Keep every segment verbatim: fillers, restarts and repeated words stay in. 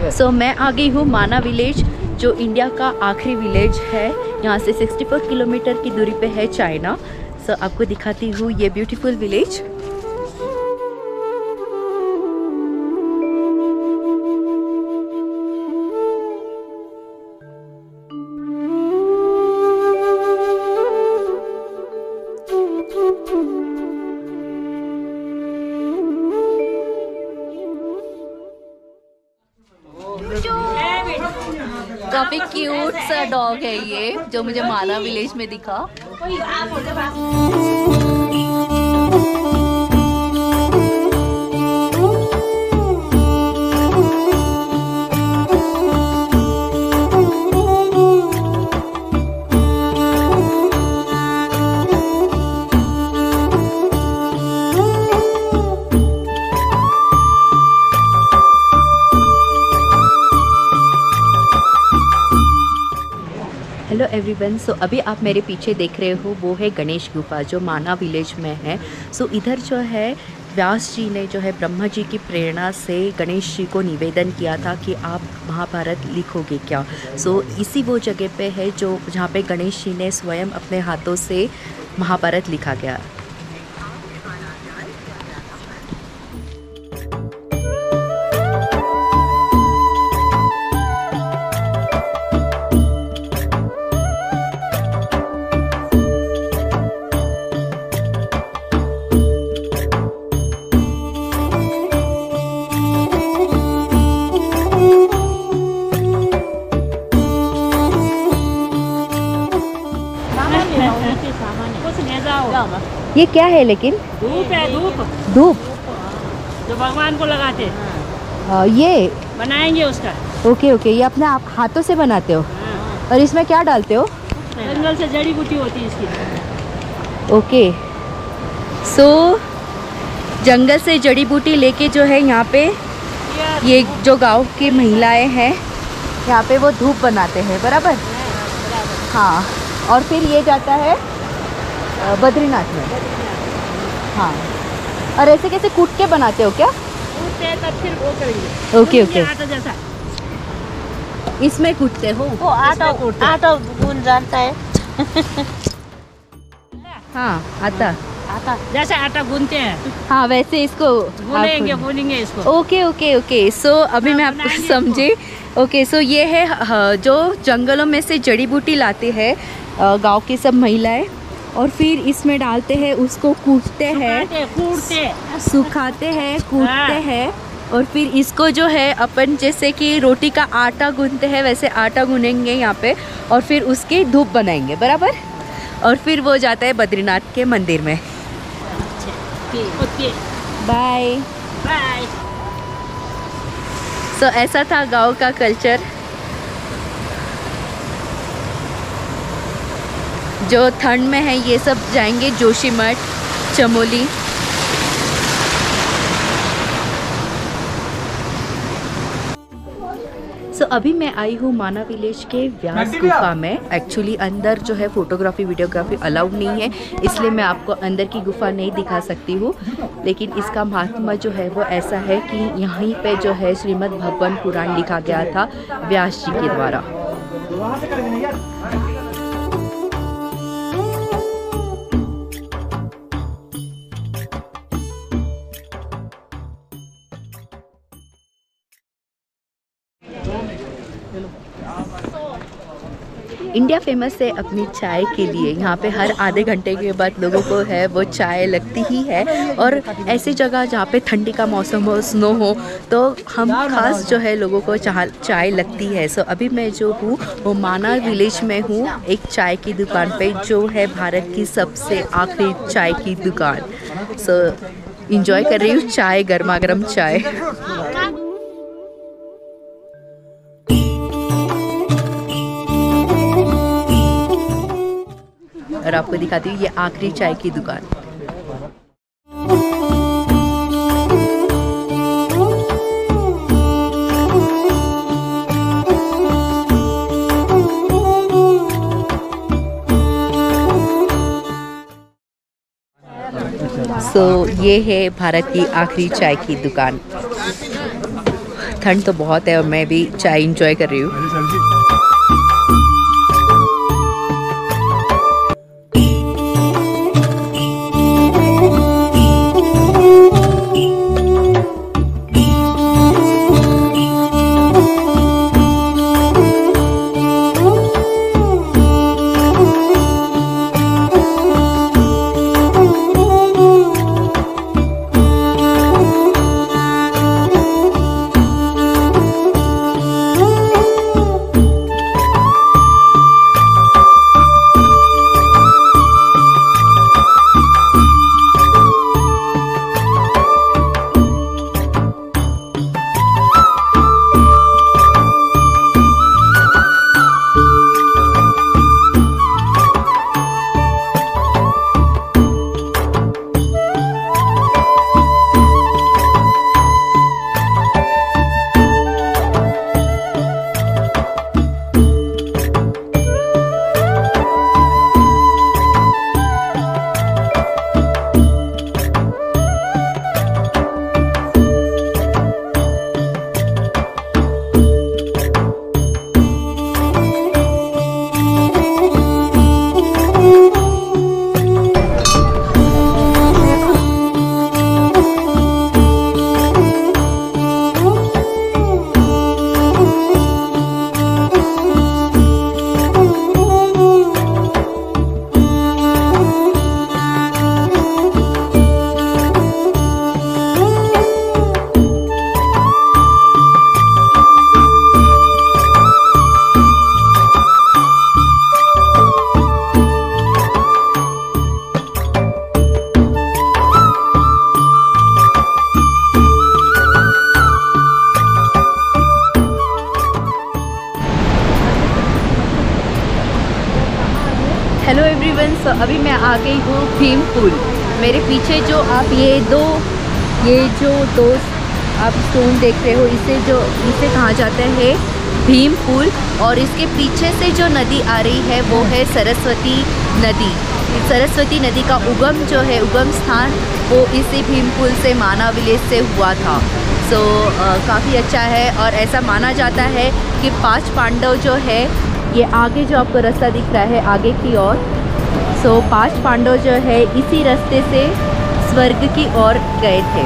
सो so, मैं आ गई हूँ माना विलेज, जो इंडिया का आखिरी विलेज है। यहाँ से चौंसठ किलोमीटर की दूरी पे है चाइना। सो so, आपको दिखाती हूँ ये ब्यूटीफुल विलेज। काफी क्यूट सा डॉग है ये, जो मुझे माना विलेज में दिखा। हेलो एवरीवन, सो अभी आप मेरे पीछे देख रहे हो वो है गणेश गुफा, जो माना विलेज में है। सो so, इधर जो है व्यास जी ने जो है ब्रह्मा जी की प्रेरणा से गणेश जी को निवेदन किया था कि आप महाभारत लिखोगे क्या। सो so, इसी वो जगह पे है जो जहाँ पे गणेश जी ने स्वयं अपने हाथों से महाभारत लिखा गया। ये क्या है लेकिन? धूप है, धूप धूप जो भगवान को लगाते हैं। ये बनाएंगे उसका। ओके ओके, ये अपने आप हाथों से बनाते हो? हाँ। और इसमें क्या डालते हो? जंगल से जड़ी बूटी होती है इसकी। ओके, सो जंगल से जड़ी बूटी लेके जो है यहाँ पे ये जो गांव की महिलाएं हैं यहाँ पे वो धूप बनाते हैं, बराबर? हाँ, और फिर ये जाता है बद्रीनाथ में। हाँ, और ऐसे कैसे कूट के बनाते हो क्या? कूटते हैं तब फिर वो करेंगे। ओके ओके, आटा जैसा इसमें कूटते हो? वो आटा आटा गूंद जानता है। हाँ, आता आटा जैसे आटा गूंदते हैं। हाँ, वैसे इसको गूंदेंगे गूंदेंगे इसको। ओके ओके ओके, सो अभी मैं आपको समझे। ओके, सो ये है जो जंगलों में से जड़ी बूटी लाते हैं गांव की सब महिलाएं, और फिर इसमें डालते हैं, उसको कूटते हैं, कूटते सुखाते हैं, कूटते हैं, और फिर इसको जो है अपन जैसे कि रोटी का आटा गूंथते हैं वैसे आटा गूनेंगे यहाँ पे, और फिर उसकी धूप बनाएंगे, बराबर? और फिर वो जाता है बद्रीनाथ के मंदिर में। Bye bye. सो ऐसा था गांव का कल्चर, जो ठंड में है ये सब जाएंगे जोशीमठ, चमोली। सो so, अभी मैं आई हूँ माना विलेज के व्यास गुफा में। एक्चुअली अंदर जो है फोटोग्राफी वीडियोग्राफी अलाउड नहीं है, इसलिए मैं आपको अंदर की गुफा नहीं दिखा सकती हूँ। लेकिन इसका महात्मा जो है वो ऐसा है कि यहीं पे जो है श्रीमद् भगवत पुराण लिखा गया था व्यास जी के द्वारा। इंडिया फेमस है अपनी चाय के लिए। यहाँ पे हर आधे घंटे के बाद लोगों को है वो चाय लगती ही है, और ऐसी जगह जहाँ पे ठंडी का मौसम हो, स्नो हो, तो हम खास जो है लोगों को चाह चाय लगती है। सो अभी मैं जो हूँ वो माना विलेज में हूँ, एक चाय की दुकान पे, जो है भारत की सबसे आखिरी चाय की दुकान। सो इंजॉय कर रही हूँ चाय, गर्मा गर्म चाय। और आपको दिखाती हूँ ये आखिरी चाय की दुकान। सो so, ये है भारत की आखिरी चाय की दुकान। ठंड तो बहुत है और मैं भी चाय इंजॉय कर रही हूँ। हेलो एवरीवन, सो अभी मैं आ गई हूँ भीम पुल। मेरे पीछे जो आप ये दो ये जो दो आप स्टोन देख रहे हो, इसे जो इसे कहा जाता है भीम पुल। और इसके पीछे से जो नदी आ रही है वो है सरस्वती नदी। सरस्वती नदी का उगम जो है उगम स्थान वो इसी भीम पुल से माना विलेज से हुआ था। सो so, काफ़ी अच्छा है। और ऐसा माना जाता है कि पांच पांडव जो है, ये आगे जो आपको रास्ता दिख रहा है आगे की ओर, सो so, पांच पांडव जो है इसी रास्ते से स्वर्ग की ओर गए थे।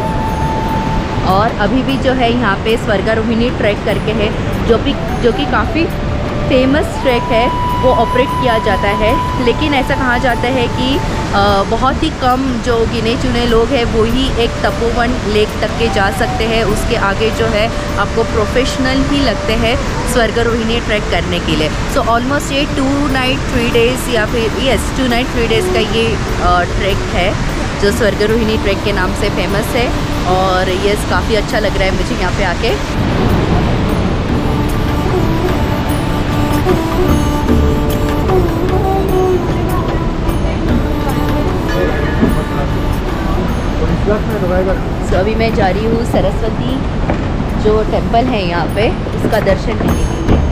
और अभी भी जो है यहाँ पे स्वर्गारोहिणी ट्रैक करके है, जो भी जो कि काफ़ी फेमस ट्रैक है, वो ऑपरेट किया जाता है। लेकिन ऐसा कहा जाता है कि आ, बहुत ही कम जो गिने चुने लोग हैं वो ही एक तपोवन लेक तक के जा सकते हैं। उसके आगे जो है आपको प्रोफेशनल ही लगते हैं स्वर्गारोहिणी ट्रैक करने के लिए। सो ऑलमोस्ट ये टू नाइट थ्री डेज़ या फिर yes two night three days का ये ट्रैक है जो स्वर्गारोहिणी ट्रैक के नाम से फेमस है। और यस काफ़ी अच्छा लग रहा है मुझे यहाँ पे आके। सो so, अभी मैं जा रही हूँ सरस्वती जो टेम्पल है यहाँ पे, उसका दर्शन करने के लिए।